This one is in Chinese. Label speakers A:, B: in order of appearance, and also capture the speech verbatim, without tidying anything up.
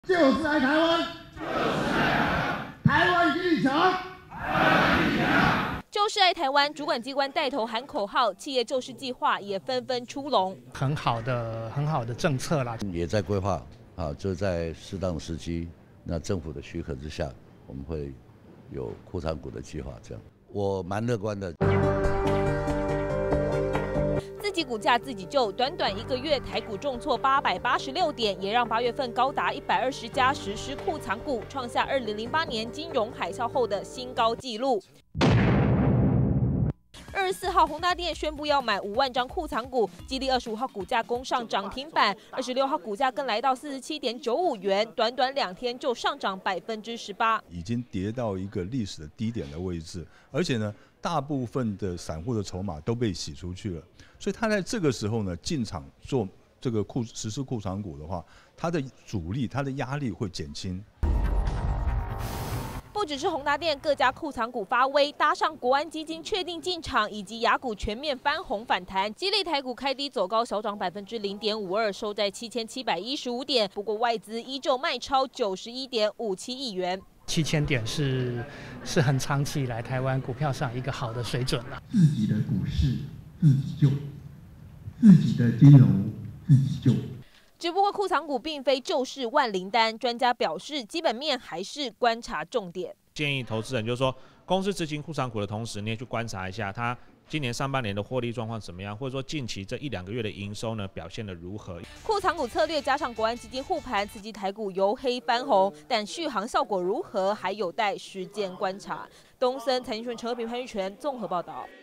A: 就是爱台湾，就是爱台湾，台湾一定强，台湾一定强。
B: 就是爱台湾主管机关带头喊口号，企业救市计划也纷纷出笼。
C: 很好的、很好的政策啦，
D: 也在规划啊，就在适当的时机，那政府的许可之下，我们会有库藏股的计划。这样，我蛮乐观的。
B: 自己股价自己救，短短一个月，台股重挫八百八十六点，也让八月份高达一百二十家实施库藏股，创下二零零八年金融海啸后的新高纪录。二十四号，宏达电宣布要买五万张库藏股，激励二十五号股价攻上涨停板，二十六号股价更来到四十七点九五元，短短两天就上涨百分之十八，
E: 已经跌到一个历史的低点的位置，而且呢，大部分的散户的筹码都被洗出去了，所以他在这个时候呢进场做这个库实施库藏股的话，它的阻力、它的压力会减轻。
B: 不只是宏达电，各家库藏股发威，搭上国安基金确定进场，以及亚股全面翻红反弹，激励台股开低走高，小涨百分之零点五二，收在七千七百一十五点。不过外资依旧卖超九十一点五七亿元，
C: 七千点是是很长期以来台湾股票上一个好的水准了。
A: 自己的股市自己救，自己的金融自己救。
B: 只不过库藏股并非救市万灵丹，专家表示基本面还是观察重点。
F: 建议投资人就是说，公司执行库藏股的同时，你也去观察一下它今年上半年的获利状况怎么样，或者说近期这一两个月的营收呢表现得如何？
B: 库藏股策略加上国安基金护盘，刺激台股由黑翻红，但续航效果如何，还有待时间观察。东森财经新闻陈和平、潘玉泉综合报道。